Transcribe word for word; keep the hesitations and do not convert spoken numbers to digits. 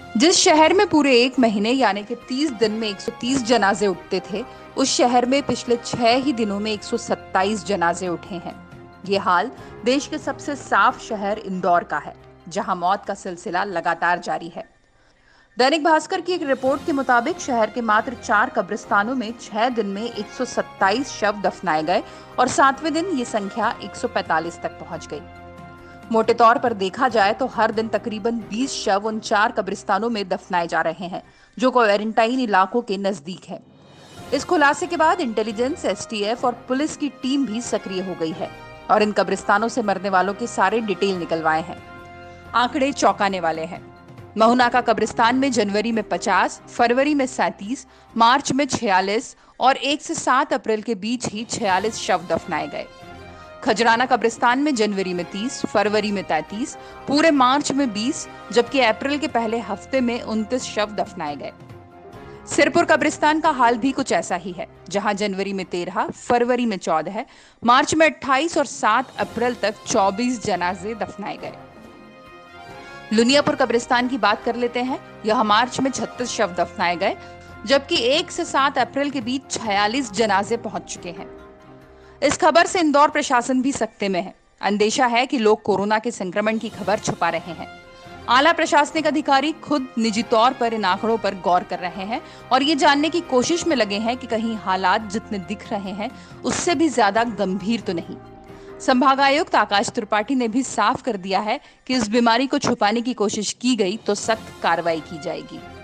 जिस शहर में पूरे एक महीने यानी कि तीस दिन में एक सौ तीस जनाजे उठते थे, उस शहर में पिछले छह ही दिनों में एक सौ सत्ताईस जनाजे उठे हैं। ये हाल देश के सबसे साफ शहर इंदौर का है, जहां मौत का सिलसिला लगातार जारी है। दैनिक भास्कर की एक रिपोर्ट के मुताबिक शहर के मात्र चार कब्रिस्तानों में छह दिन में एक सौ सत्ताईस शव दफनाए गए और सातवें दिन ये संख्या एक सौ पैंतालीस तक पहुंच गई। मोटे तौर पर देखा जाए तो हर दिन तकरीबन बीस शव उन चार कब्रिस्तानों में दफनाए जा रहे हैं, जो क्वारंटाइन इलाकों के नजदीक है। इस खुलासे के बाद इंटेलिजेंस, एस टी एफ और पुलिस की टीम भी सक्रिय हो गई है और इन कब्रिस्तानों से मरने वालों के सारे डिटेल निकलवाए हैं। आंकड़े चौंकाने वाले हैं। महुनाका कब्रिस्तान में जनवरी में पचास, फरवरी में सैंतीस, मार्च में छियालीस और एक से सात अप्रैल के बीच ही छियालीस शव दफनाए गए। खजराना कब्रिस्तान में जनवरी में तीस, फरवरी में तैंतीस, पूरे मार्च में बीस, जबकि अप्रैल के पहले हफ्ते में उनतीस शव दफनाए गए। सिरपुर कब्रिस्तान का हाल भी कुछ ऐसा ही है, जहां जनवरी में तेरह, फरवरी में चौदह, मार्च में अट्ठाईस और सात अप्रैल तक चौबीस जनाजे दफनाए गए। लुनियापुर कब्रिस्तान की बात कर लेते हैं। यह मार्च में छत्तीस शव दफनाए गए, जबकि एक से सात अप्रैल के बीच छियालीस जनाजे पहुंच चुके हैं। इस खबर से इंदौर प्रशासन भी सकते में है। अंदेशा है कि लोग कोरोना के संक्रमण की खबर छुपा रहे हैं। आला प्रशासनिक अधिकारी खुद निजी तौर पर इन आंकड़ों पर गौर कर रहे हैं और ये जानने की कोशिश में लगे हैं कि कहीं हालात जितने दिख रहे हैं उससे भी ज्यादा गंभीर तो नहीं। संभागायुक्त आकाश त्रिपाठी ने भी साफ कर दिया है कि इस बीमारी को छुपाने की कोशिश की गई तो सख्त कार्रवाई की जाएगी।